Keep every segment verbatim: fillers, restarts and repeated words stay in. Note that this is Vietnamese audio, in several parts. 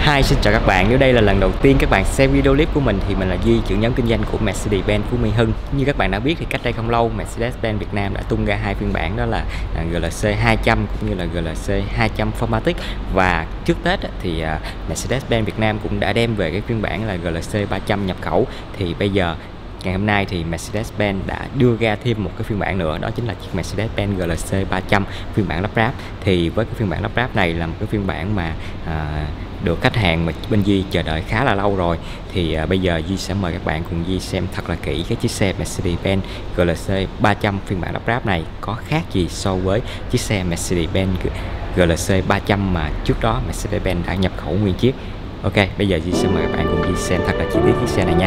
Hi, xin chào các bạn. Nếu đây là lần đầu tiên các bạn xem video clip của mình thì mình là Duy, trưởng nhóm kinh doanh của Mercedes-Benz Phú Mỹ Hưng. Như các bạn đã biết thì cách đây không lâu Mercedes-Benz Việt Nam đã tung ra hai phiên bản, đó là giê lờ xê hai trăm cũng như là giê lờ xê hai trăm Formatic. Và trước Tết thì Mercedes-Benz Việt Nam cũng đã đem về cái phiên bản là giê lờ xê ba trăm nhập khẩu. Thì bây giờ ngày hôm nay thì Mercedes-Benz đã đưa ra thêm một cái phiên bản nữa, đó chính là chiếc Mercedes-Benz giê lờ xê ba trăm phiên bản lắp ráp. Thì với cái phiên bản lắp ráp này là một cái phiên bản mà à, được khách hàng mà bên Duy chờ đợi khá là lâu rồi. Thì à, bây giờ Duy sẽ mời các bạn cùng Duy xem thật là kỹ cái chiếc xe Mercedes-Benz giê lờ xê ba trăm phiên bản lắp ráp này có khác gì so với chiếc xe Mercedes-Benz giê lờ xê ba trăm mà trước đó Mercedes-Benz đã nhập khẩu nguyên chiếc. Ok, bây giờ Duy sẽ mời các bạn cùng Duy xem thật là chi tiết chiếc xe này nha.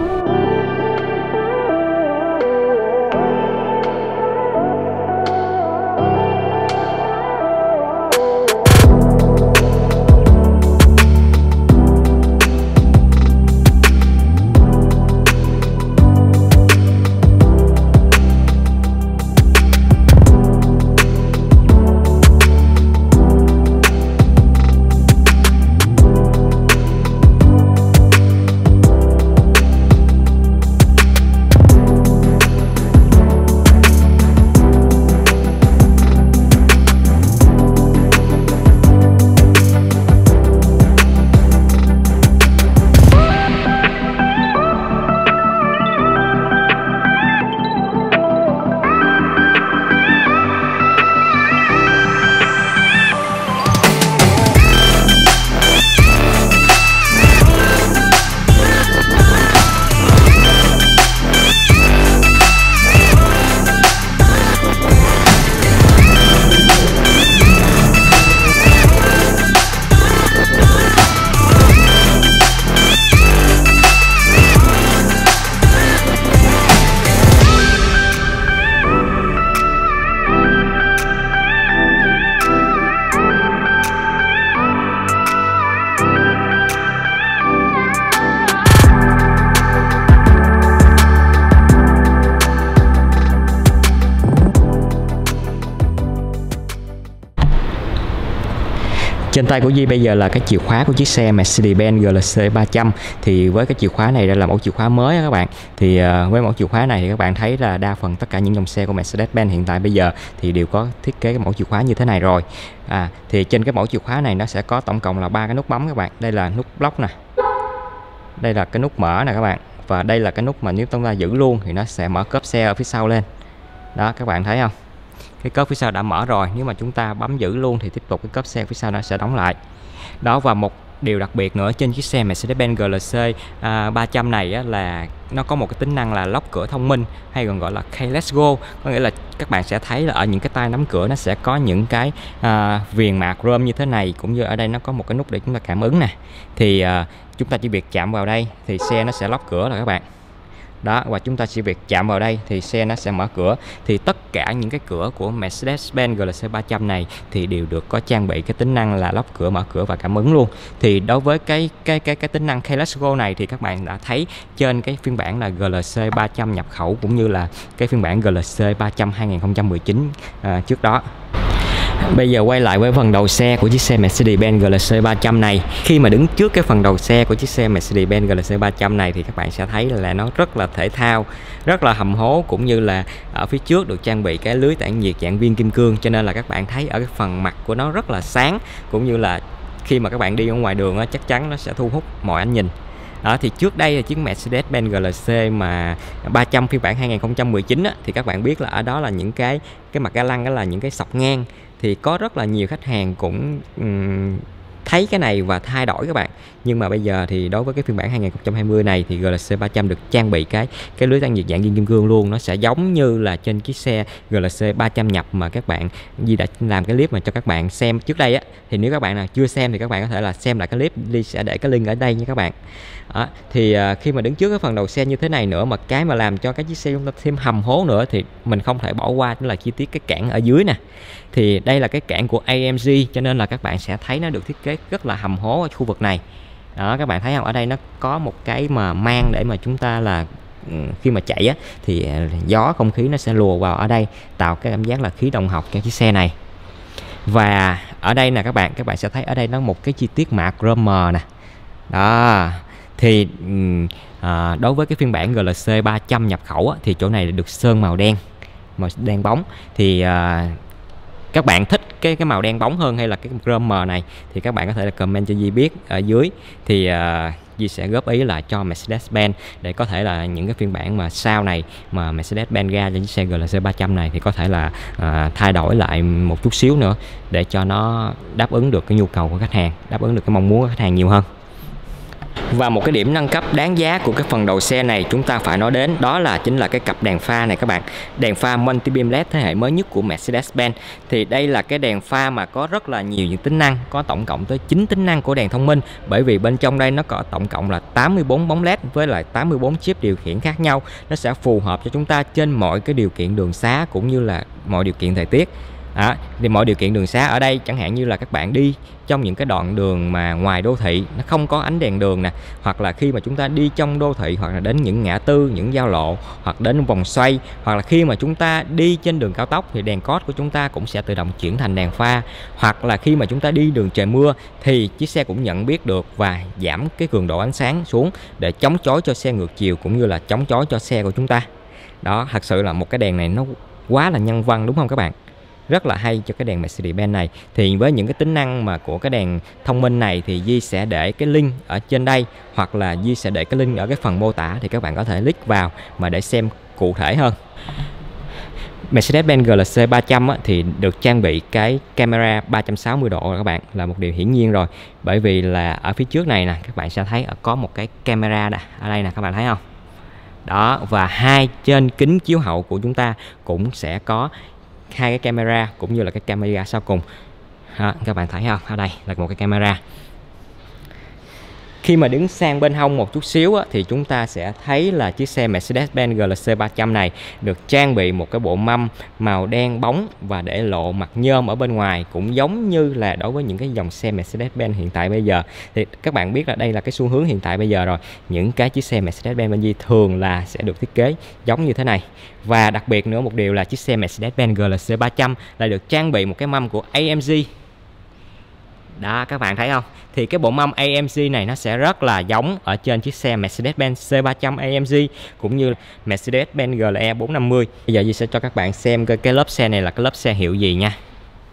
Trên tay của Duy bây giờ là cái chìa khóa của chiếc xe Mercedes-Benz giê lờ xê ba trăm. Thì với cái chìa khóa này đây là mẫu chìa khóa mới các bạn. Thì với mẫu chìa khóa này thì các bạn thấy là đa phần tất cả những dòng xe của Mercedes-Benz hiện tại bây giờ thì đều có thiết kế cái mẫu chìa khóa như thế này rồi. À, thì trên cái mẫu chìa khóa này nó sẽ có tổng cộng là ba cái nút bấm các bạn. Đây là nút lock nè. Đây là cái nút mở nè các bạn. Và đây là cái nút mà nếu chúng ta giữ luôn thì nó sẽ mở cốp xe ở phía sau lên. Đó, các bạn thấy không? Cái cốp phía sau đã mở rồi, nếu mà chúng ta bấm giữ luôn thì tiếp tục cái cốp xe phía sau nó sẽ đóng lại. Đó, và một điều đặc biệt nữa trên chiếc xe Mercedes-Benz giê lờ xê ba trăm này á, là nó có một cái tính năng là lóc cửa thông minh, hay còn gọi là Keyless Go. Có nghĩa là các bạn sẽ thấy là ở những cái tay nắm cửa nó sẽ có những cái à, viền mạc chrome như thế này, cũng như ở đây nó có một cái nút để chúng ta cảm ứng nè. Thì à, chúng ta chỉ việc chạm vào đây thì xe nó sẽ lóc cửa rồi các bạn. Đó, và chúng ta chỉ việc chạm vào đây thì xe nó sẽ mở cửa. Thì tất cả những cái cửa của Mercedes-Benz giê lờ xê ba trăm này thì đều được có trang bị cái tính năng là lóc cửa, mở cửa và cảm ứng luôn. Thì đối với cái cái cái cái tính năng Keyless Go này thì các bạn đã thấy trên cái phiên bản là giê lờ xê ba trăm nhập khẩu, cũng như là cái phiên bản giê lờ xê ba trăm hai không một chín à, trước đó. Bây giờ quay lại với phần đầu xe của chiếc xe Mercedes-Benz giê lờ xê ba trăm này. Khi mà đứng trước cái phần đầu xe của chiếc xe Mercedes-Benz giê lờ xê ba trăm này thì các bạn sẽ thấy là nó rất là thể thao, rất là hầm hố, cũng như là ở phía trước được trang bị cái lưới tản nhiệt dạng viên kim cương, cho nên là các bạn thấy ở cái phần mặt của nó rất là sáng, cũng như là khi mà các bạn đi ở ngoài đường á, chắc chắn nó sẽ thu hút mọi ánh nhìn. Đó, thì trước đây là chiếc Mercedes-Benz giê lờ xê mà ba trăm phiên bản hai không một chín á, thì các bạn biết là ở đó là những cái cái mặt ga lăng, đó là những cái sọc ngang. Thì có rất là nhiều khách hàng cũng um, thấy cái này và thay đổi các bạn. Nhưng mà bây giờ thì đối với cái phiên bản hai không hai không này thì giê lờ xê ba trăm được trang bị cái cái lưới tản nhiệt dạng viên kim cương luôn. Nó sẽ giống như là trên chiếc xe giê lờ xê ba trăm nhập mà các bạn Duy đã làm cái clip mà cho các bạn xem trước đây á. Thì nếu các bạn nào chưa xem thì các bạn có thể là xem lại cái clip, Duy sẽ để cái link ở đây nha các bạn. Đó, thì uh, khi mà đứng trước cái phần đầu xe như thế này nữa, mà cái mà làm cho cái chiếc xe chúng ta thêm hầm hố nữa thì mình không thể bỏ qua, đó là chi tiết cái cản ở dưới nè. Thì đây là cái cản của a em giê, cho nên là các bạn sẽ thấy nó được thiết kế rất là hầm hố ở khu vực này. Đó, các bạn thấy không, ở đây nó có một cái mà mang để mà chúng ta là khi mà chạy á, thì gió không khí nó sẽ lùa vào ở đây, tạo cái cảm giác là khí động học cho chiếc xe này. Và ở đây nè các bạn, các bạn sẽ thấy ở đây nó một cái chi tiết mạ chrome mờ nè. Đó. Thì à, đối với cái phiên bản giê lờ xê ba trăm nhập khẩu á, thì chỗ này được sơn màu đen, màu đen bóng. Thì à, các bạn thích cái cái màu đen bóng hơn hay là cái chrome mờ này thì các bạn có thể là comment cho Di biết ở dưới. Thì uh, Di sẽ góp ý lại cho Mercedes-Benz để có thể là những cái phiên bản mà sau này mà Mercedes-Benz ra cho chiếc xe giê lờ xê ba trăm này thì có thể là uh, thay đổi lại một chút xíu nữa để cho nó đáp ứng được cái nhu cầu của khách hàng, đáp ứng được cái mong muốn của khách hàng nhiều hơn. Và một cái điểm nâng cấp đáng giá của cái phần đầu xe này chúng ta phải nói đến đó là chính là cái cặp đèn pha này các bạn. Đèn pha multi-beam led thế hệ mới nhất của Mercedes-Benz. Thì đây là cái đèn pha mà có rất là nhiều những tính năng, có tổng cộng tới chín tính năng của đèn thông minh. Bởi vì bên trong đây nó có tổng cộng là tám mươi bốn bóng led với lại tám mươi bốn chip điều khiển khác nhau. Nó sẽ phù hợp cho chúng ta trên mọi cái điều kiện đường xá cũng như là mọi điều kiện thời tiết. À, thì mọi điều kiện đường xá ở đây chẳng hạn như là các bạn đi trong những cái đoạn đường mà ngoài đô thị nó không có ánh đèn đường nè, hoặc là khi mà chúng ta đi trong đô thị, hoặc là đến những ngã tư, những giao lộ, hoặc đến vòng xoay, hoặc là khi mà chúng ta đi trên đường cao tốc thì đèn cốt của chúng ta cũng sẽ tự động chuyển thành đèn pha. Hoặc là khi mà chúng ta đi đường trời mưa thì chiếc xe cũng nhận biết được và giảm cái cường độ ánh sáng xuống để chống chói cho xe ngược chiều cũng như là chống chói cho xe của chúng ta. Đó, thật sự là một cái đèn này nó quá là nhân văn đúng không các bạn? Rất là hay cho cái đèn Mercedes-Benz này. Thì với những cái tính năng mà của cái đèn thông minh này thì Di sẽ để cái link ở trên đây, hoặc là Di sẽ để cái link ở cái phần mô tả thì các bạn có thể click vào mà để xem cụ thể hơn. Mercedes-Benz giê lờ xê ba trăm á, thì được trang bị cái camera ba trăm sáu mươi độ các bạn, là một điều hiển nhiên rồi. Bởi vì là ở phía trước này nè, các bạn sẽ thấy có một cái camera nè, ở đây nè các bạn thấy không? Đó, và hai trên kính chiếu hậu của chúng ta cũng sẽ có hai cái camera cũng như là cái camera sau cùng. Đó, các bạn thấy không? Ở đây là một cái camera. Khi mà đứng sang bên hông một chút xíu á, thì chúng ta sẽ thấy là chiếc xe Mercedes-Benz giê lờ xê ba trăm này được trang bị một cái bộ mâm màu đen bóng và để lộ mặt nhôm ở bên ngoài, cũng giống như là đối với những cái dòng xe Mercedes-Benz hiện tại bây giờ. Thì các bạn biết là đây là cái xu hướng hiện tại bây giờ rồi. Những cái chiếc xe Mercedes-Benz bên Di thường là sẽ được thiết kế giống như thế này. Và đặc biệt nữa một điều là chiếc xe Mercedes-Benz giê lờ xê ba trăm lại được trang bị một cái mâm của a em giê. Đó, các bạn thấy không? Thì cái bộ mâm a em giê này nó sẽ rất là giống ở trên chiếc xe Mercedes-Benz xê ba trăm a em giê cũng như Mercedes-Benz giê lờ e bốn năm mươi. Bây giờ Di sẽ cho các bạn xem cái, cái lớp xe này là cái lớp xe hiệu gì nha.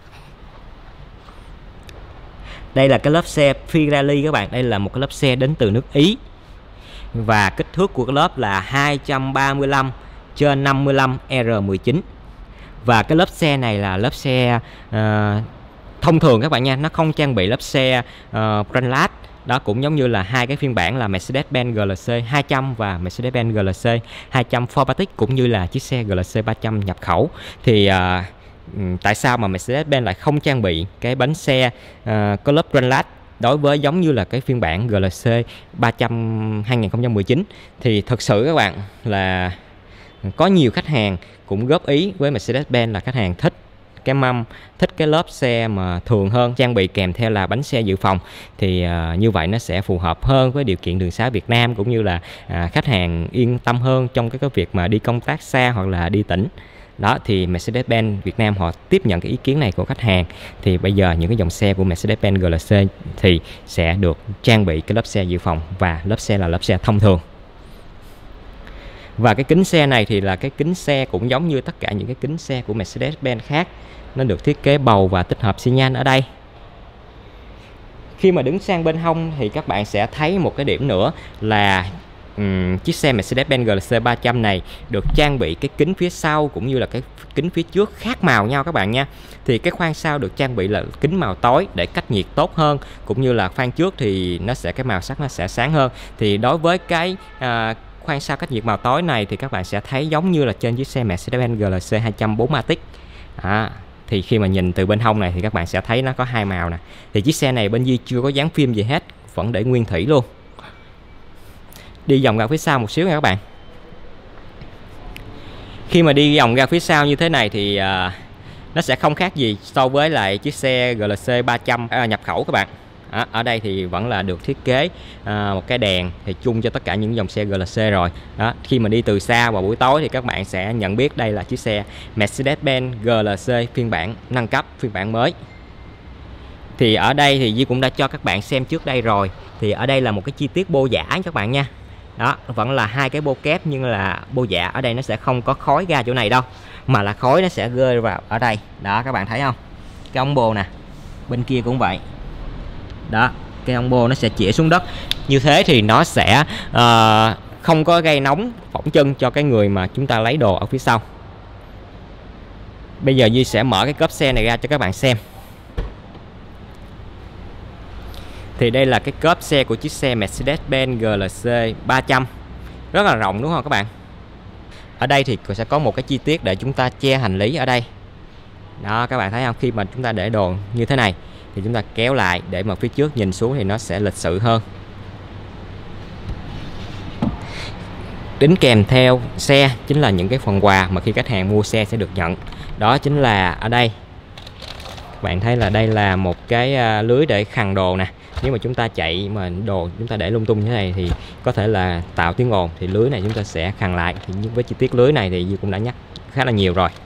Đây là cái lớp xe Pirelli các bạn. Đây là một cái lớp xe đến từ nước Ý. Và kích thước của cái lớp là hai trăm ba mươi lăm trên năm mươi lăm R mười chín. Và cái lớp xe này là lớp xe uh, thông thường các bạn nha, nó không trang bị lớp xe uh, Brandlad. Đó cũng giống như là hai cái phiên bản là Mercedes-Benz giê lờ xê hai trăm và Mercedes-Benz giê lờ xê hai trăm bốn Matic cũng như là chiếc xe giê lờ xê ba trăm nhập khẩu. Thì uh, tại sao mà Mercedes-Benz lại không trang bị cái bánh xe uh, có lớp Brandlad đối với giống như là cái phiên bản giê lờ xê ba trăm hai không một chín? Thì thật sự các bạn là có nhiều khách hàng cũng góp ý với Mercedes-Benz là khách hàng thích cái mâm, thích cái lớp xe mà thường hơn, trang bị kèm theo là bánh xe dự phòng. Thì uh, như vậy nó sẽ phù hợp hơn với điều kiện đường xá Việt Nam, cũng như là uh, khách hàng yên tâm hơn trong cái, cái việc mà đi công tác xa hoặc là đi tỉnh. Đó thì Mercedes-Benz Việt Nam họ tiếp nhận cái ý kiến này của khách hàng. Thì bây giờ những cái dòng xe của Mercedes-Benz giê lờ xê thì sẽ được trang bị cái lớp xe dự phòng và lớp xe là lớp xe thông thường. Và cái kính xe này thì là cái kính xe cũng giống như tất cả những cái kính xe của Mercedes-Benz khác. Nó được thiết kế bầu và tích hợp xi nhan ở đây. Khi mà đứng sang bên hông thì các bạn sẽ thấy một cái điểm nữa là um, chiếc xe Mercedes-Benz giê lờ xê ba trăm này được trang bị cái kính phía sau cũng như là cái kính phía trước khác màu nhau các bạn nha. Thì cái khoang sau được trang bị là kính màu tối để cách nhiệt tốt hơn, cũng như là khoang trước thì nó sẽ cái màu sắc nó sẽ sáng hơn. Thì đối với cái uh, khoang sau cách nhiệt màu tối này thì các bạn sẽ thấy giống như là trên chiếc xe Mercedes-Benz giê lờ xê hai trăm bốn Matic. À, thì khi mà nhìn từ bên hông này thì các bạn sẽ thấy nó có hai màu nè. Thì chiếc xe này bên Di chưa có dán phim gì hết, vẫn để nguyên thủy luôn. Đi vòng ra phía sau một xíu nha các bạn. Khi mà đi vòng ra phía sau như thế này thì uh, nó sẽ không khác gì so với lại chiếc xe giê lờ xê ba trăm uh, nhập khẩu các bạn. À, ở đây thì vẫn là được thiết kế à, một cái đèn thì chung cho tất cả những dòng xe giê lờ xê rồi. Đó, khi mà đi từ xa vào buổi tối thì các bạn sẽ nhận biết đây là chiếc xe Mercedes-Benz giê lờ xê phiên bản nâng cấp, phiên bản mới. Thì ở đây thì Duy cũng đã cho các bạn xem trước đây rồi. Thì ở đây là một cái chi tiết bô giả các bạn nha. Đó, vẫn là hai cái bô kép nhưng là bô giả ở đây nó sẽ không có khói ra chỗ này đâu, mà là khói nó sẽ rơi vào ở đây. Đó, các bạn thấy không? Cái ống bô nè, bên kia cũng vậy. Đó, cái ống bô nó sẽ chĩa xuống đất. Như thế thì nó sẽ uh, không có gây nóng phỏng chân cho cái người mà chúng ta lấy đồ ở phía sau. Bây giờ Duy sẽ mở cái cốp xe này ra cho các bạn xem. Thì đây là cái cốp xe của chiếc xe Mercedes-Benz G L C ba trăm. Rất là rộng đúng không các bạn? Ở đây thì sẽ có một cái chi tiết để chúng ta che hành lý ở đây. Đó, các bạn thấy không? Khi mà chúng ta để đồ như thế này thì chúng ta kéo lại để mà phía trước nhìn xuống thì nó sẽ lịch sự hơn. Đính kèm theo xe chính là những cái phần quà mà khi khách hàng mua xe sẽ được nhận. Đó chính là ở đây. Các bạn thấy là đây là một cái lưới để khằng đồ nè. Nếu mà chúng ta chạy mà đồ chúng ta để lung tung như thế này thì có thể là tạo tiếng ồn, thì lưới này chúng ta sẽ khằng lại. Thì với chi tiết lưới này thì Duy cũng đã nhắc khá là nhiều rồi.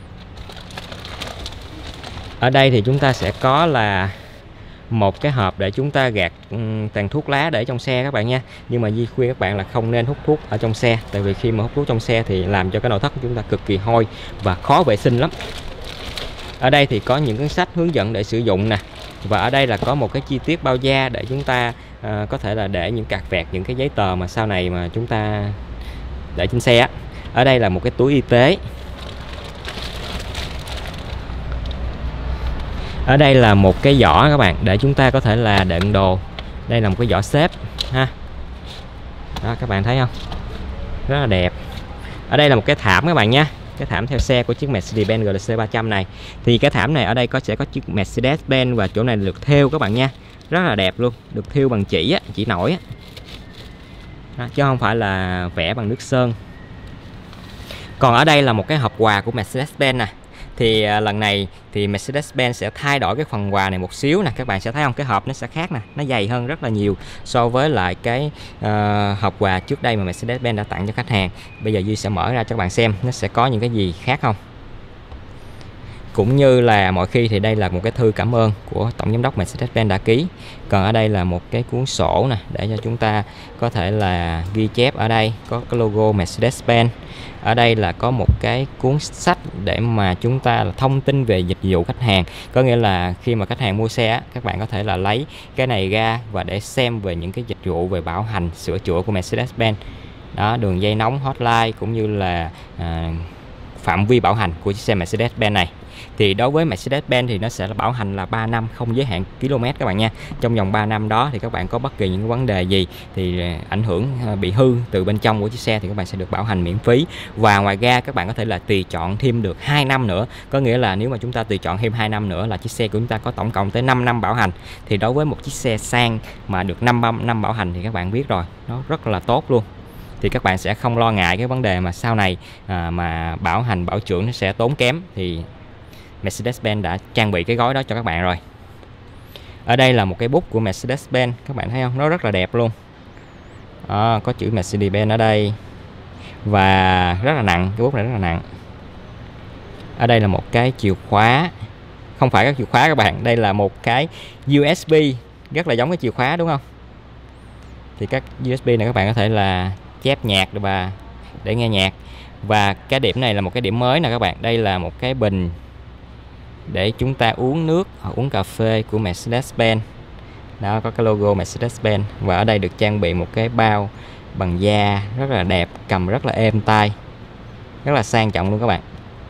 Ở đây thì chúng ta sẽ có là một cái hộp để chúng ta gạt tàn thuốc lá để trong xe các bạn nha. Nhưng mà Duy khuyên các bạn là không nên hút thuốc ở trong xe, tại vì khi mà hút thuốc trong xe thì làm cho cái nội thất của chúng ta cực kỳ hôi và khó vệ sinh lắm. Ở đây thì có những cái sách hướng dẫn để sử dụng nè. Và ở đây là có một cái chi tiết bao da để chúng ta uh, có thể là để những cạc vẹt, những cái giấy tờ mà sau này mà chúng ta để trên xe. Ở đây là một cái túi y tế. Ở đây là một cái giỏ các bạn để chúng ta có thể là đựng đồ. Đây là một cái giỏ xếp ha. Đó, các bạn thấy không? Rất là đẹp. Ở đây là một cái thảm các bạn nha. Cái thảm theo xe của chiếc Mercedes-Benz G L C ba trăm này. Thì cái thảm này ở đây có sẽ có chiếc Mercedes-Benz và chỗ này được thêu các bạn nha. Rất là đẹp luôn, được thêu bằng chỉ á, chỉ nổi á. Đó, chứ không phải là vẽ bằng nước sơn. Còn ở đây là một cái hộp quà của Mercedes-Benz nè. Thì à, lần này thì Mercedes-Benz sẽ thay đổi cái phần quà này một xíu nè. Các bạn sẽ thấy không? Cái hộp nó sẽ khác nè, nó dày hơn rất là nhiều so với lại cái uh, hộp quà trước đây mà Mercedes-Benz đã tặng cho khách hàng. Bây giờ Duy sẽ mở ra cho các bạn xem nó sẽ có những cái gì khác không. Cũng như là mọi khi thì đây là một cái thư cảm ơn của tổng giám đốc Mercedes-Benz đã ký. Còn ở đây là một cái cuốn sổ nè để cho chúng ta có thể là ghi chép. Ở đây có cái logo Mercedes-Benz. Ở đây là có một cái cuốn sách để mà chúng ta là thông tin về dịch vụ khách hàng. Có nghĩa là khi mà khách hàng mua xe các bạn có thể là lấy cái này ra và để xem về những cái dịch vụ về bảo hành, sửa chữa của Mercedes-Benz. Đó, đường dây nóng, hotline cũng như là à, phạm vi bảo hành của chiếc xe Mercedes-Benz này. Thì đối với Mercedes-Benz thì nó sẽ là bảo hành là ba năm không giới hạn km các bạn nha. Trong vòng ba năm đó thì các bạn có bất kỳ những vấn đề gì thì ảnh hưởng bị hư từ bên trong của chiếc xe thì các bạn sẽ được bảo hành miễn phí. Và ngoài ra các bạn có thể là tùy chọn thêm được hai năm nữa. Có nghĩa là nếu mà chúng ta tùy chọn thêm hai năm nữa là chiếc xe của chúng ta có tổng cộng tới năm năm bảo hành. Thì đối với một chiếc xe sang mà được năm năm bảo hành thì các bạn biết rồi, nó rất là tốt luôn. Thì các bạn sẽ không lo ngại cái vấn đề mà sau này à, mà bảo hành bảo dưỡng nó sẽ tốn kém. Thì Mercedes-Benz đã trang bị cái gói đó cho các bạn rồi. Ở đây là một cái bút của Mercedes-Benz, các bạn thấy không? Nó rất là đẹp luôn. À, có chữ Mercedes-Benz ở đây và rất là nặng, cái bút này rất là nặng. Ở đây là một cái chìa khóa, không phải các chìa khóa các bạn, đây là một cái u ét bê rất là giống cái chìa khóa đúng không? Thì các u ét bê này các bạn có thể là chép nhạc và để nghe nhạc. Và cái điểm này là một cái điểm mới nè các bạn. Đây là một cái bình để chúng ta uống nước hoặc uống cà phê của Mercedes-Benz. Đó, có cái logo Mercedes-Benz. Và ở đây được trang bị một cái bao bằng da rất là đẹp, cầm rất là êm tay, rất là sang trọng luôn các bạn.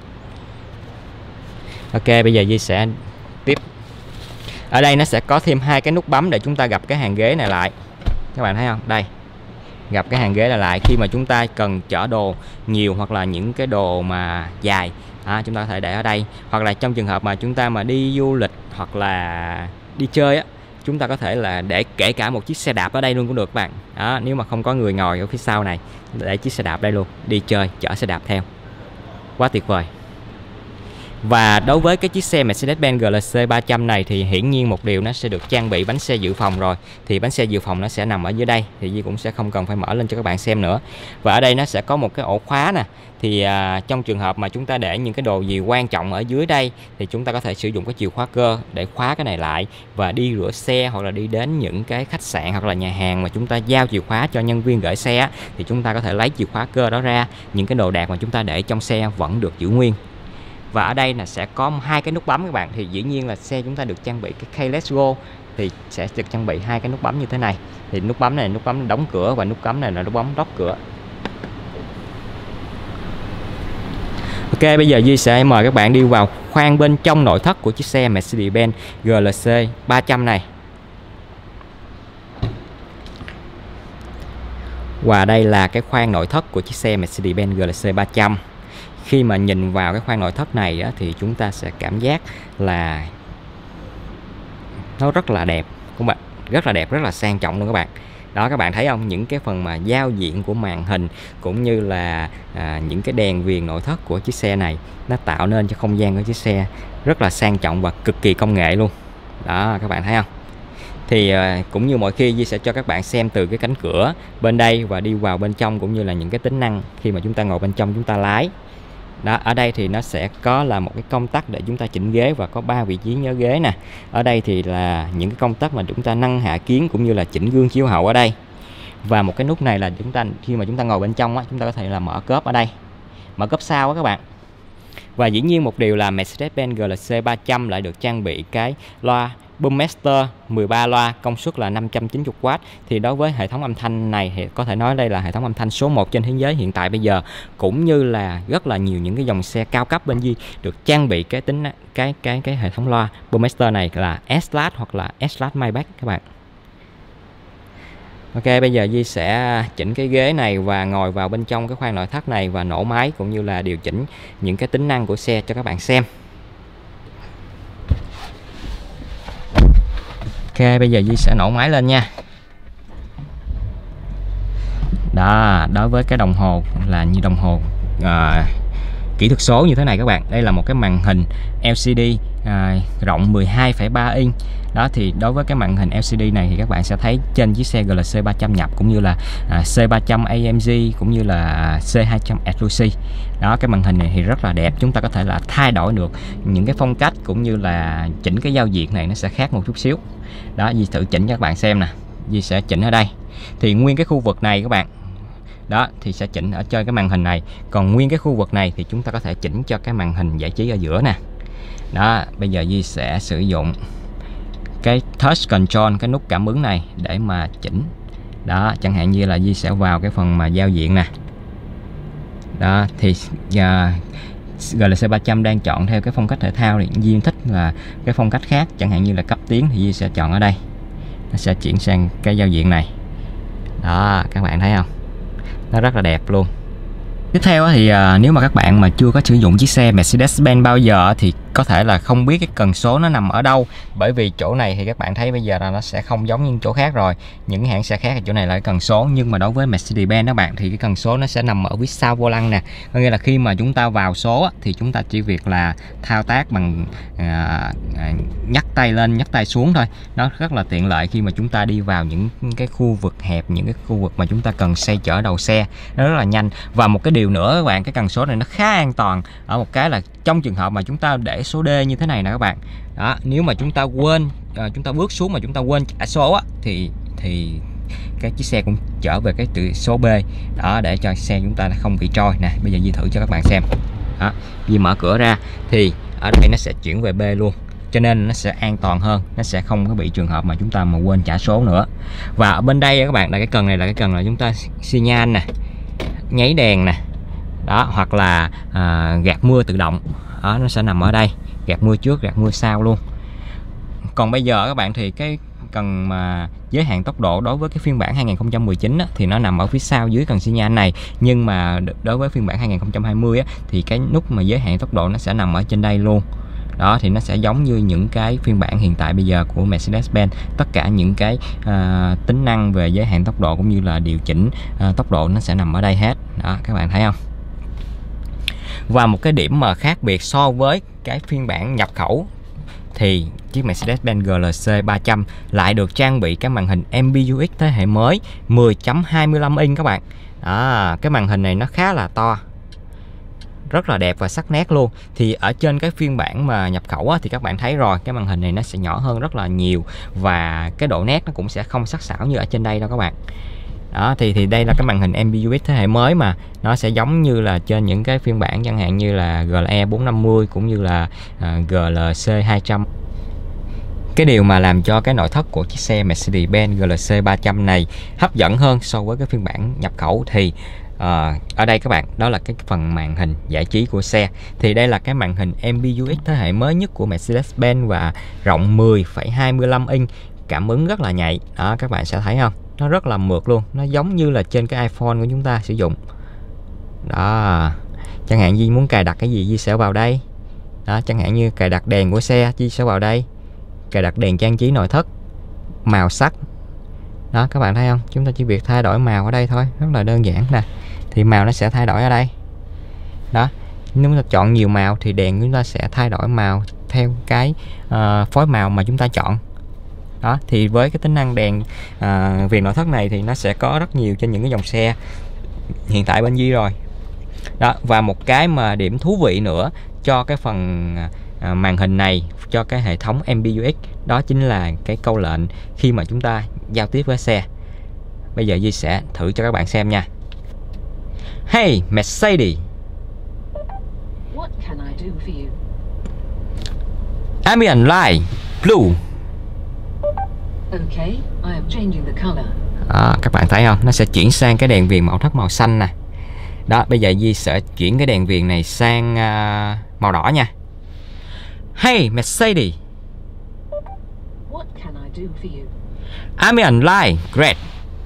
Ok, bây giờ Duy sẽ tiếp. Ở đây nó sẽ có thêm hai cái nút bấm để chúng ta gập cái hàng ghế này lại. Các bạn thấy không? Đây, gập cái hàng ghế này lại khi mà chúng ta cần chở đồ nhiều hoặc là những cái đồ mà dài. À, chúng ta có thể để ở đây, hoặc là trong trường hợp mà chúng ta mà đi du lịch hoặc là đi chơi á, chúng ta có thể là để kể cả một chiếc xe đạp ở đây luôn cũng được các bạn. Đó, nếu mà không có người ngồi ở phía sau này, để chiếc xe đạp đây luôn, đi chơi chở xe đạp theo, quá tuyệt vời. Và đối với cái chiếc xe Mercedes-Benz G L C ba trăm này thì hiển nhiên một điều nó sẽ được trang bị bánh xe dự phòng rồi. Thì bánh xe dự phòng nó sẽ nằm ở dưới đây, thì Di cũng sẽ không cần phải mở lên cho các bạn xem nữa. Và ở đây nó sẽ có một cái ổ khóa nè. Thì à, trong trường hợp mà chúng ta để những cái đồ gì quan trọng ở dưới đây thì chúng ta có thể sử dụng cái chìa khóa cơ để khóa cái này lại, và đi rửa xe hoặc là đi đến những cái khách sạn hoặc là nhà hàng mà chúng ta giao chìa khóa cho nhân viên gửi xe thì chúng ta có thể lấy chìa khóa cơ đó ra, những cái đồ đạc mà chúng ta để trong xe vẫn được giữ nguyên. Và ở đây là sẽ có hai cái nút bấm các bạn. Thì dĩ nhiên là xe chúng ta được trang bị cái keyless go thì sẽ được trang bị hai cái nút bấm như thế này. Thì nút bấm này là nút bấm đóng cửa và nút bấm này là nút bấm đóng cửa. Ok, bây giờ Duy sẽ mời các bạn đi vào khoang bên trong nội thất của chiếc xe Mercedes-Benz G L C ba trăm này. Và đây là cái khoang nội thất của chiếc xe Mercedes-Benz G L C ba trăm. Khi mà nhìn vào cái khoang nội thất này á, thì chúng ta sẽ cảm giác là nó rất là đẹp các bạn, rất là đẹp, rất là sang trọng luôn các bạn. Đó, các bạn thấy không, những cái phần mà giao diện của màn hình cũng như là à, những cái đèn viền nội thất của chiếc xe này nó tạo nên cho không gian của chiếc xe rất là sang trọng và cực kỳ công nghệ luôn. Đó, các bạn thấy không? Thì à, cũng như mọi khi Di sẽ cho các bạn xem từ cái cánh cửa bên đây và đi vào bên trong, cũng như là những cái tính năng khi mà chúng ta ngồi bên trong chúng ta lái. Đó, ở đây thì nó sẽ có là một cái công tắc để chúng ta chỉnh ghế và có ba vị trí nhớ ghế nè. Ở đây thì là những cái công tắc mà chúng ta nâng hạ kiến cũng như là chỉnh gương chiếu hậu ở đây. Và một cái nút này là chúng ta khi mà chúng ta ngồi bên trong á, chúng ta có thể là mở cốp ở đây, mở cốp sau á các bạn. Và dĩ nhiên một điều là Mercedes-Benz G L C ba trăm lại được trang bị cái loa Boommaster mười ba loa, công suất là năm trăm chín mươi oát. Thì đối với hệ thống âm thanh này thì có thể nói đây là hệ thống âm thanh số một trên thế giới hiện tại bây giờ, cũng như là rất là nhiều những cái dòng xe cao cấp bên Di được trang bị cái tính cái cái cái hệ thống loa Boommaster này là S-Class hoặc là S-Class Maybach các bạn. Ok, bây giờ Di sẽ chỉnh cái ghế này và ngồi vào bên trong cái khoang nội thất này và nổ máy cũng như là điều chỉnh những cái tính năng của xe cho các bạn xem. Ok, bây giờ Di sẽ nổ máy lên nha. Đó, đối với cái đồng hồ là như đồng hồ à, kỹ thuật số như thế này các bạn. Đây là một cái màn hình L C D à, rộng mười hai phẩy ba inch. Đó, thì đối với cái màn hình L C D này thì các bạn sẽ thấy trên chiếc xe G L C ba trăm nhập cũng như là à, C ba trăm A M G cũng như là C hai trăm Exclusive. Đó, cái màn hình này thì rất là đẹp. Chúng ta có thể là thay đổi được những cái phong cách cũng như là chỉnh cái giao diện này nó sẽ khác một chút xíu. Đó, Di thử chỉnh cho các bạn xem nè. Di sẽ chỉnh ở đây. Thì nguyên cái khu vực này các bạn, đó thì sẽ chỉnh ở trên cái màn hình này. Còn nguyên cái khu vực này thì chúng ta có thể chỉnh cho cái màn hình giải trí ở giữa nè. Đó, bây giờ Di sẽ sử dụng cái touch control, cái nút cảm ứng này để mà chỉnh. Đó, chẳng hạn như là Di sẽ vào cái phần mà giao diện nè. Đó, thì uh, G L C ba trăm đang chọn theo cái phong cách thể thao thì Di thích là cái phong cách khác, chẳng hạn như là cấp tiến thì Di sẽ chọn ở đây. Nó sẽ chuyển sang cái giao diện này. Đó, các bạn thấy không? Nó rất là đẹp luôn. Tiếp theo thì à, nếu mà các bạn mà chưa có sử dụng chiếc xe Mercedes-Benz bao giờ thì có thể là không biết cái cần số nó nằm ở đâu. Bởi vì chỗ này thì các bạn thấy bây giờ là nó sẽ không giống như chỗ khác rồi. Những hãng xe khác thì chỗ này là cái cần số, nhưng mà đối với Mercedes-Benz các bạn thì cái cần số nó sẽ nằm ở phía sau vô lăng nè. Có nghĩa là khi mà chúng ta vào số thì chúng ta chỉ việc là thao tác bằng à, à, nhắc tay lên nhắc tay xuống thôi. Nó rất là tiện lợi khi mà chúng ta đi vào những cái khu vực hẹp, những cái khu vực mà chúng ta cần xoay chở đầu xe, nó rất là nhanh. Và một cái điều nữa các bạn, cái cần số này nó khá an toàn ở một cái là trong trường hợp mà chúng ta để số D như thế này nè các bạn. Đó, nếu mà chúng ta quên à, chúng ta bước xuống mà chúng ta quên trả số á, thì thì cái chiếc xe cũng trở về cái từ số B. Đó, để cho xe chúng ta không bị trôi nè. Bây giờ Di thử cho các bạn xem. Đó, Di mở cửa ra thì ở đây nó sẽ chuyển về B luôn, cho nên nó sẽ an toàn hơn, nó sẽ không có bị trường hợp mà chúng ta mà quên trả số nữa. Và ở bên đây các bạn là cái cần này là cái cần là chúng ta xi nhan nè, nháy đèn nè. Đó, hoặc là à, gạt mưa tự động. Đó, nó sẽ nằm ở đây, gạt mưa trước gạt mưa sau luôn. Còn bây giờ các bạn thì cái cần mà giới hạn tốc độ đối với cái phiên bản hai nghìn không trăm mười chín á, thì nó nằm ở phía sau dưới cần xi nhan này. Nhưng mà đối với phiên bản hai nghìn không trăm hai mươi á, thì cái nút mà giới hạn tốc độ nó sẽ nằm ở trên đây luôn. Đó, thì nó sẽ giống như những cái phiên bản hiện tại bây giờ của Mercedes-Benz. Tất cả những cái à, tính năng về giới hạn tốc độ cũng như là điều chỉnh à, tốc độ nó sẽ nằm ở đây hết. Đó, các bạn thấy không? Và một cái điểm mà khác biệt so với cái phiên bản nhập khẩu thì chiếc Mercedes-Benz G L C ba trăm lại được trang bị cái màn hình em bê u ích thế hệ mới mười chấm hai mươi lăm inch các bạn. À, cái màn hình này nó khá là to, rất là đẹp và sắc nét luôn. Thì ở trên cái phiên bản mà nhập khẩu á, thì các bạn thấy rồi, cái màn hình này nó sẽ nhỏ hơn rất là nhiều và cái độ nét nó cũng sẽ không sắc sảo như ở trên đây đâu các bạn. Đó, thì thì đây là cái màn hình em bê u ích thế hệ mới mà nó sẽ giống như là trên những cái phiên bản chẳng hạn như là G L E bốn năm mươi cũng như là uh, G L C hai trăm. Cái điều mà làm cho cái nội thất của chiếc xe Mercedes-Benz G L C ba trăm này hấp dẫn hơn so với cái phiên bản nhập khẩu thì uh, ở đây các bạn, đó là cái phần màn hình giải trí của xe. Thì đây là cái màn hình em bê u ích thế hệ mới nhất của Mercedes-Benz và rộng mười phẩy hai mươi lăm inch, cảm ứng rất là nhạy. Đó, các bạn sẽ thấy không? Nó rất là mượt luôn, nó giống như là trên cái iPhone của chúng ta sử dụng. Đó, chẳng hạn Di muốn cài đặt cái gì Di sẽ vào đây. Đó, chẳng hạn như cài đặt đèn của xe Di sẽ vào đây, cài đặt đèn trang trí nội thất, màu sắc. Đó, các bạn thấy không? Chúng ta chỉ việc thay đổi màu ở đây thôi, rất là đơn giản nè. Thì màu nó sẽ thay đổi ở đây. Đó, nếu chúng ta chọn nhiều màu thì đèn chúng ta sẽ thay đổi màu theo cái uh, phối màu mà chúng ta chọn. Đó, thì với cái tính năng đèn à, viền nội thất này thì nó sẽ có rất nhiều trên những cái dòng xe hiện tại bên Di rồi. Đó, và một cái mà điểm thú vị nữa cho cái phần à, màn hình này, cho cái hệ thống em bê u ích, đó chính là cái câu lệnh khi mà chúng ta giao tiếp với xe. Bây giờ Di sẽ thử cho các bạn xem nha. Hey Mercedes, What can I do for you? Ambient light blue. Okay, I am changing the color. À, các bạn thấy không? Nó sẽ chuyển sang cái đèn viền màu thất màu xanh nè. Đó, bây giờ Di sẽ chuyển cái đèn viền này sang uh, màu đỏ nha. Hey Mercedes, What can I do for you? Ambient light red.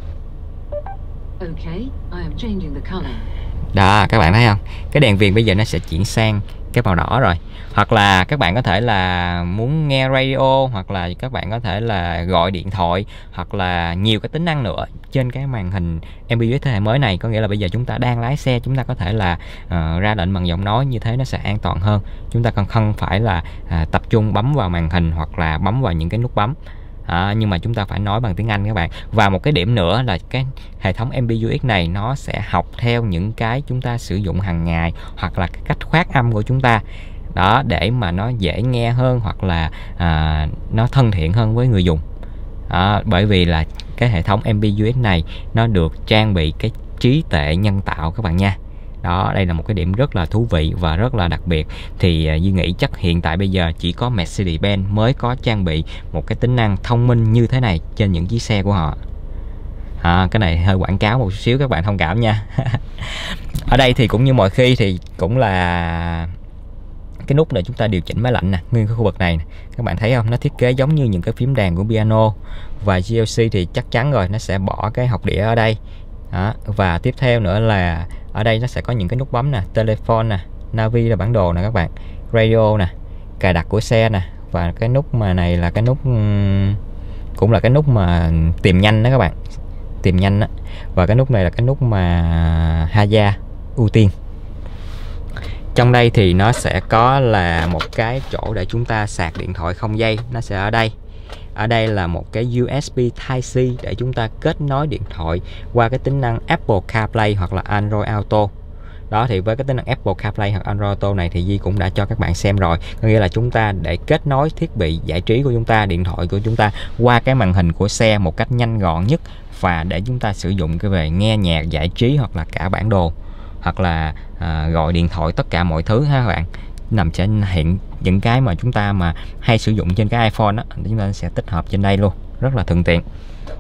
Okay, I am changing the color. Đó, các bạn thấy không? Cái đèn viền bây giờ nó sẽ chuyển sang cái màu đỏ rồi. Hoặc là các bạn có thể là muốn nghe radio, hoặc là các bạn có thể là gọi điện thoại, hoặc là nhiều cái tính năng nữa trên cái màn hình em bê u ích thế hệ mới này. Có nghĩa là bây giờ chúng ta đang lái xe, chúng ta có thể là uh, ra lệnh bằng giọng nói, như thế nó sẽ an toàn hơn. Chúng ta còn không phải là uh, tập trung bấm vào màn hình hoặc là bấm vào những cái nút bấm. À, nhưng mà chúng ta phải nói bằng tiếng Anh các bạn. Và một cái điểm nữa là cái hệ thống em bê u ích này nó sẽ học theo những cái chúng ta sử dụng hàng ngày, hoặc là cái cách phát âm của chúng ta. Đó, để mà nó dễ nghe hơn, hoặc là à, nó thân thiện hơn với người dùng. À, bởi vì là cái hệ thống em bê u ích này nó được trang bị cái trí tuệ nhân tạo các bạn nha. Đó, đây là một cái điểm rất là thú vị và rất là đặc biệt. Thì uh, Duy nghĩ chắc hiện tại bây giờ chỉ có Mercedes-Benz mới có trang bị một cái tính năng thông minh như thế này trên những chiếc xe của họ. À, cái này hơi quảng cáo một xíu, các bạn thông cảm nha. Ở đây thì cũng như mọi khi thì cũng là cái nút để chúng ta điều chỉnh máy lạnh nè, nguyên cái khu vực này nè. Các bạn thấy không? Nó thiết kế giống như những cái phím đàn của piano. Và giê lờ xê thì chắc chắn rồi, nó sẽ bỏ cái hộc đĩa ở đây. Đó, và tiếp theo nữa là ở đây nó sẽ có những cái nút bấm nè, telephone nè, navi là bản đồ nè các bạn, radio nè, cài đặt của xe nè, và cái nút mà này là cái nút cũng là cái nút mà tìm nhanh đó các bạn, tìm nhanh đó. Và cái nút này là cái nút mà Haya ưu tiên. Trong đây thì nó sẽ có là một cái chỗ để chúng ta sạc điện thoại không dây, nó sẽ ở đây. Ở đây là một cái u ét bê Type-C để chúng ta kết nối điện thoại qua cái tính năng Apple CarPlay hoặc là Android Auto. Đó, thì với cái tính năng Apple CarPlay hoặc Android Auto này thì Di cũng đã cho các bạn xem rồi. Có nghĩa là chúng ta để kết nối thiết bị giải trí của chúng ta, điện thoại của chúng ta qua cái màn hình của xe một cách nhanh gọn nhất, và để chúng ta sử dụng cái về nghe nhạc, giải trí, hoặc là cả bản đồ, hoặc là à, gọi điện thoại, tất cả mọi thứ ha các bạn. Nằm trên hiện những cái mà chúng ta mà hay sử dụng trên cái iPhone đó, chúng ta sẽ tích hợp trên đây luôn, rất là thuận tiện.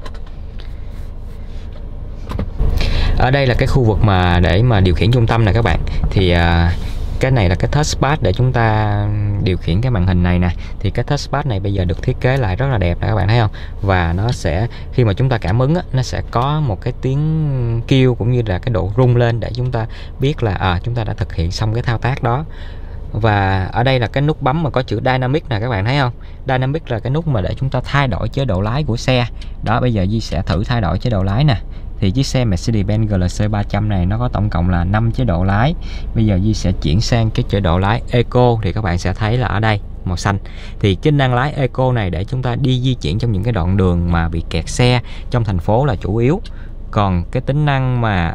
Ở đây là cái khu vực mà để mà điều khiển trung tâm này các bạn. Thì à, cái này là cái touchpad để chúng ta điều khiển cái màn hình này nè. Thì cái touchpad này bây giờ được thiết kế lại rất là đẹp nè các bạn thấy không? Và nó sẽ khi mà chúng ta cảm ứng á, nó sẽ có một cái tiếng kêu cũng như là cái độ rung lên để chúng ta biết là à, chúng ta đã thực hiện xong cái thao tác đó. Và ở đây là cái nút bấm mà có chữ Dynamic nè các bạn thấy không? Dynamic là cái nút mà để chúng ta thay đổi chế độ lái của xe. Đó, bây giờ Di sẽ thử thay đổi chế độ lái nè. thì chiếc xe Mercedes-Benz G L C ba trăm này nó có tổng cộng là năm chế độ lái. Bây giờ Di sẽ chuyển sang cái chế độ lái Eco, thì các bạn sẽ thấy là ở đây màu xanh thì chức năng lái Eco này để chúng ta đi di chuyển trong những cái đoạn đường mà bị kẹt xe trong thành phố là chủ yếu. Còn cái tính năng mà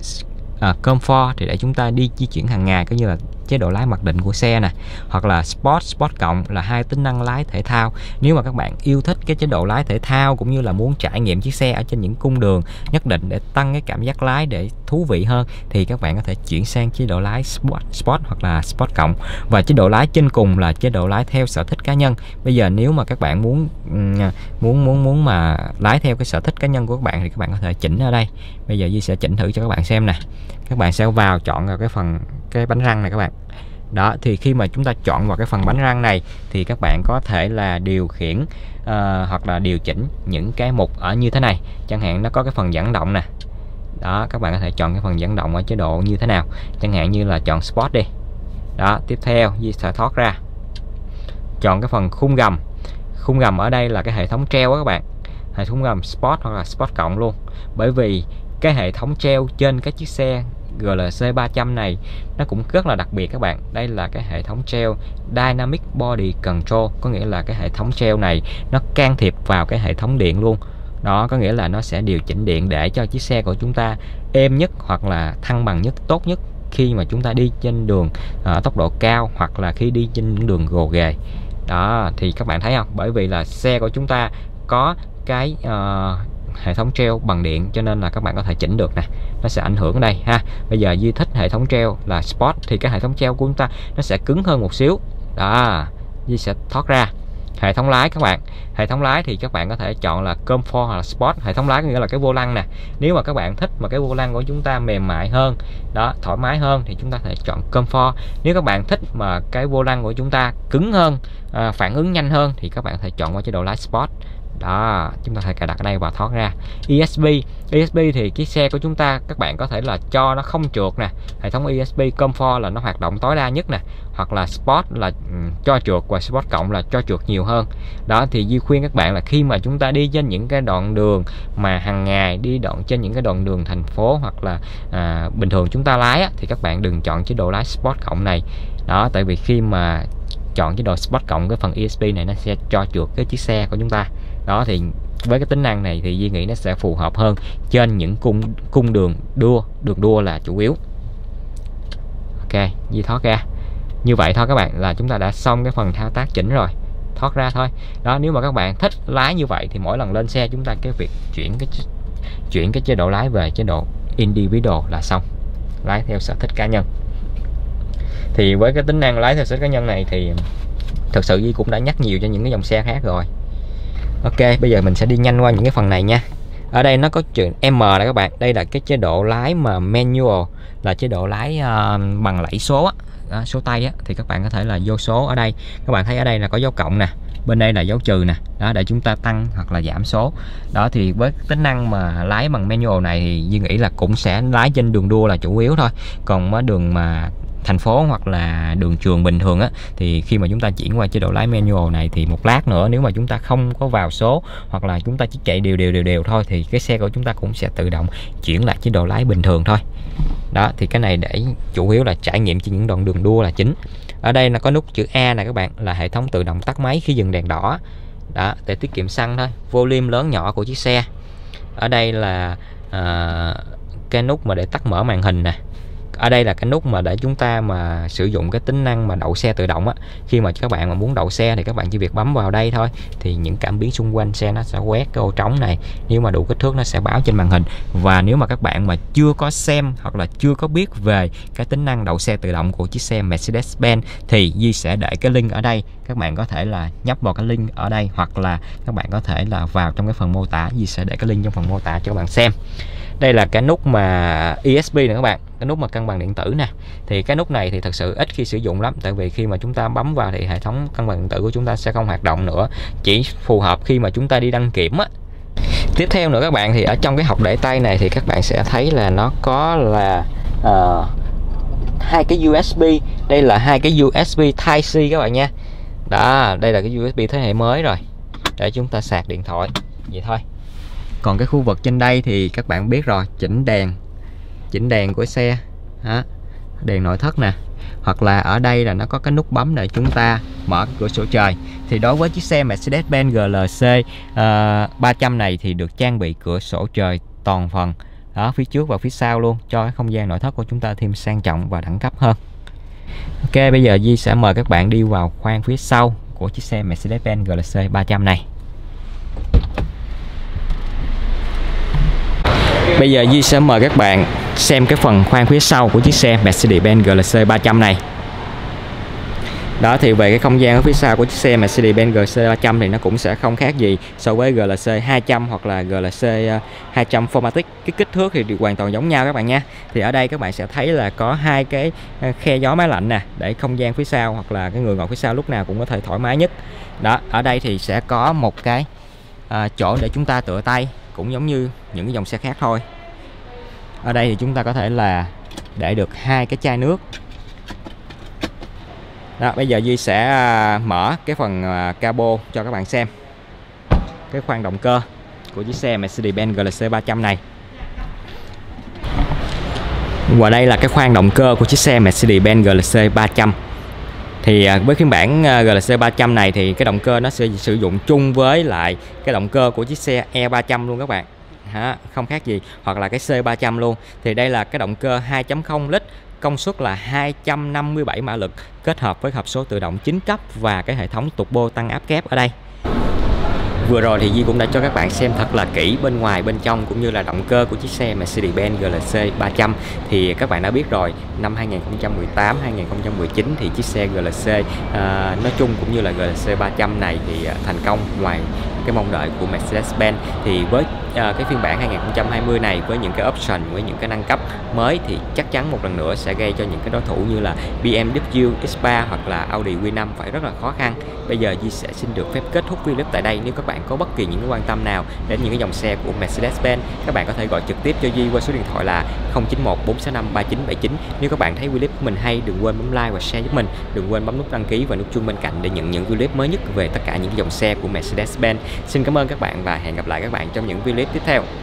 à, Comfort thì để chúng ta đi di chuyển hàng ngày, cũng như là chế độ lái mặc định của xe nè, hoặc là Sport, Sport cộng là hai tính năng lái thể thao. Nếu mà các bạn yêu thích cái chế độ lái thể thao cũng như là muốn trải nghiệm chiếc xe ở trên những cung đường nhất định để tăng cái cảm giác lái để thú vị hơn, thì các bạn có thể chuyển sang chế độ lái Sport, Sport hoặc là Sport cộng. Và chế độ lái trên cùng là chế độ lái theo sở thích cá nhân. Bây giờ nếu mà các bạn muốn muốn muốn muốn mà lái theo cái sở thích cá nhân của các bạn thì các bạn có thể chỉnh ở đây. Bây giờ Di sẽ chỉnh thử cho các bạn xem nè. Các bạn sẽ vào chọn vào cái phần cái bánh răng này các bạn. Đó, thì khi mà chúng ta chọn vào cái phần bánh răng này thì các bạn có thể là điều khiển uh, hoặc là điều chỉnh những cái mục ở như thế này. Chẳng hạn nó có cái phần dẫn động nè. Đó, các bạn có thể chọn cái phần dẫn động ở chế độ như thế nào. Chẳng hạn như là chọn Sport đi. Đó, tiếp theo Di sẽ thoát ra. Chọn cái phần khung gầm. Khung gầm ở đây là cái hệ thống treo á các bạn. Hệ thống gầm Sport hoặc là Sport cộng luôn. Bởi vì cái hệ thống treo trên cái chiếc xe G L C ba trăm này nó cũng rất là đặc biệt các bạn. Đây là cái hệ thống treo Dynamic Body Control, có nghĩa là cái hệ thống treo này nó can thiệp vào cái hệ thống điện luôn. Đó, có nghĩa là nó sẽ điều chỉnh điện để cho chiếc xe của chúng ta êm nhất hoặc là thăng bằng nhất, tốt nhất khi mà chúng ta đi trên đường ở tốc độ cao hoặc là khi đi trên những đường gồ ghề. Đó, thì các bạn thấy không? Bởi vì là xe của chúng ta có cái uh, hệ thống treo bằng điện cho nên là các bạn có thể chỉnh được nè, nó sẽ ảnh hưởng ở đây ha. Bây giờ Di thích hệ thống treo là Sport thì cái hệ thống treo của chúng ta nó sẽ cứng hơn một xíu. Đó, Di sẽ thoát ra. Hệ thống lái các bạn, hệ thống lái thì các bạn có thể chọn là Comfort hoặc là Sport. Hệ thống lái có nghĩa là cái vô lăng nè. Nếu mà các bạn thích mà cái vô lăng của chúng ta mềm mại hơn, đó, thoải mái hơn thì chúng ta có thể chọn Comfort. Nếu các bạn thích mà cái vô lăng của chúng ta cứng hơn, à, phản ứng nhanh hơn thì các bạn có thể chọn qua chế độ lái Sport. Đó, chúng ta thể cài đặt ở đây và thoát ra. E S P, E S P thì cái xe của chúng ta các bạn có thể là cho nó không trượt nè. Hệ thống E S P Comfort là nó hoạt động tối đa nhất nè, hoặc là Sport là um, cho trượt, và Sport cộng là cho trượt nhiều hơn. Đó, thì Di khuyên các bạn là khi mà chúng ta đi trên những cái đoạn đường mà hàng ngày, đi đoạn trên những cái đoạn đường thành phố hoặc là à, bình thường chúng ta lái á, thì các bạn đừng chọn chế độ lái Sport cộng này. Đó, tại vì khi mà chọn chế độ Sport cộng, cái phần E S P này nó sẽ cho trượt cái chiếc xe của chúng ta. Đó, thì với cái tính năng này thì Di nghĩ nó sẽ phù hợp hơn trên những cung cung đường đua, đường đua là chủ yếu. Ok, Di thoát ra. Như vậy thôi các bạn, là chúng ta đã xong cái phần thao tác chỉnh rồi. Thoát ra thôi. Đó, nếu mà các bạn thích lái như vậy thì mỗi lần lên xe chúng ta cái việc chuyển cái chuyển cái chế độ lái về chế độ individual là xong. Lái theo sở thích cá nhân. Thì với cái tính năng lái theo sở thích cá nhân này thì thực sự Di cũng đã nhắc nhiều cho những cái dòng xe khác rồi. Ok, bây giờ mình sẽ đi nhanh qua những cái phần này nha. Ở đây nó có chữ M này các bạn. Đây là cái chế độ lái mà manual, là chế độ lái uh, bằng lẫy số á, đó, số tay á, thì các bạn có thể là vô số ở đây. Các bạn thấy ở đây là có dấu cộng nè, bên đây là dấu trừ nè, đó, để chúng ta tăng hoặc là giảm số. Đó, thì với tính năng mà lái bằng manual này thì Duy nghĩ là cũng sẽ lái trên đường đua là chủ yếu thôi. Còn ở đường mà thành phố hoặc là đường trường bình thường á, thì khi mà chúng ta chuyển qua chế độ lái manual này thì một lát nữa nếu mà chúng ta không có vào số hoặc là chúng ta chỉ chạy đều đều đều đều thôi thì cái xe của chúng ta cũng sẽ tự động chuyển lại chế độ lái bình thường thôi. Đó, thì cái này để chủ yếu là trải nghiệm trên những đoạn đường đua là chính. Ở đây là có nút chữ A này các bạn, là hệ thống tự động tắt máy khi dừng đèn đỏ. Đó, để tiết kiệm xăng thôi. Volume lớn nhỏ của chiếc xe. Ở đây là à, cái nút mà để tắt mở màn hình nè. Ở đây là cái nút mà để chúng ta mà sử dụng cái tính năng mà đậu xe tự động á. Khi mà các bạn mà muốn đậu xe thì các bạn chỉ việc bấm vào đây thôi, thì những cảm biến xung quanh xe nó sẽ quét cái ô trống này, nếu mà đủ kích thước nó sẽ báo trên màn hình. Và nếu mà các bạn mà chưa có xem hoặc là chưa có biết về cái tính năng đậu xe tự động của chiếc xe Mercedes-Benz thì Di sẽ để cái link ở đây, các bạn có thể là nhấp vào cái link ở đây, hoặc là các bạn có thể là vào trong cái phần mô tả. Di sẽ để cái link trong phần mô tả cho các bạn xem. Đây là cái nút mà E S P nè các bạn, cái nút mà cân bằng điện tử nè. Thì cái nút này thì thật sự ít khi sử dụng lắm, tại vì khi mà chúng ta bấm vào thì hệ thống cân bằng điện tử của chúng ta sẽ không hoạt động nữa, chỉ phù hợp khi mà chúng ta đi đăng kiểm á. Tiếp theo nữa các bạn, thì ở trong cái hộc để tay này thì các bạn sẽ thấy là nó có là uh, hai cái U S B. Đây là hai cái U S B Type C các bạn nha. Đó, đây là cái U S B thế hệ mới rồi, để chúng ta sạc điện thoại vậy thôi. Còn cái khu vực trên đây thì các bạn biết rồi, chỉnh đèn, chỉnh đèn của xe, đó, đèn nội thất nè, hoặc là ở đây là nó có cái nút bấm để chúng ta mở cửa sổ trời. Thì đối với chiếc xe Mercedes-Benz G L C uh, ba trăm này thì được trang bị cửa sổ trời toàn phần đó, phía trước và phía sau luôn, cho cái không gian nội thất của chúng ta thêm sang trọng và đẳng cấp hơn. Ok, bây giờ Di sẽ mời các bạn đi vào khoang phía sau của chiếc xe Mercedes-Benz G L C ba trăm này. Bây giờ Di sẽ mời các bạn xem cái phần khoang phía sau của chiếc xe Mercedes-Benz G L C ba trăm này. Đó, thì về cái không gian ở phía sau của chiếc xe Mercedes-Benz G L C ba trăm thì nó cũng sẽ không khác gì so với G L C hai trăm hoặc là G L C hai trăm Formatic. Cái kích thước thì hoàn toàn giống nhau các bạn nha. Thì ở đây các bạn sẽ thấy là có hai cái khe gió máy lạnh nè, để không gian phía sau hoặc là cái người ngồi phía sau lúc nào cũng có thể thoải mái nhất. Đó, ở đây thì sẽ có một cái à, chỗ để chúng ta tựa tay, cũng giống như những cái dòng xe khác thôi. Ở đây thì chúng ta có thể là để được hai cái chai nước. Đó, bây giờ Duy sẽ mở cái phần cabo cho các bạn xem cái khoang động cơ của chiếc xe Mercedes-Benz G L C ba trăm này. Và đây là cái khoang động cơ của chiếc xe Mercedes-Benz G L C ba trăm. Thì với phiên bản G L C ba trăm này thì cái động cơ nó sẽ sử dụng chung với lại cái động cơ của chiếc xe E ba trăm luôn các bạn. Ha, không khác gì, hoặc là cái C ba trăm luôn. Thì đây là cái động cơ hai chấm không lít, công suất là hai trăm năm mươi bảy mã lực, kết hợp với hộp số tự động chín cấp và cái hệ thống turbo tăng áp kép ở đây. Vừa rồi thì Di cũng đã cho các bạn xem thật là kỹ bên ngoài bên trong cũng như là động cơ của chiếc xe Mercedes-Benz G L C ba trăm. Thì các bạn đã biết rồi, năm hai nghìn không trăm mười tám hai nghìn không trăm mười chín thì chiếc xe G L C uh, nói chung cũng như là G L C ba trăm này thì uh, thành công ngoài cái mong đợi của Mercedes-Benz. Thì với uh, cái phiên bản hai nghìn không trăm hai mươi này, với những cái option, với những cái nâng cấp mới thì chắc chắn một lần nữa sẽ gây cho những cái đối thủ như là B M W X ba hoặc là Audi Q năm phải rất là khó khăn. Bây giờ Di sẽ xin được phép kết thúc video tại đây. Nếu các bạn có bất kỳ những cái quan tâm nào đến những cái dòng xe của Mercedes-Benz, các bạn có thể gọi trực tiếp cho Di qua số điện thoại là không chín một bốn sáu năm ba chín bảy chín. Nếu các bạn thấy clip của mình hay, đừng quên bấm like và share giúp mình, đừng quên bấm nút đăng ký và nút chuông bên cạnh để nhận những clip mới nhất về tất cả những dòng xe của Mercedes-Benz. Xin cảm ơn các bạn và hẹn gặp lại các bạn trong những video tiếp theo.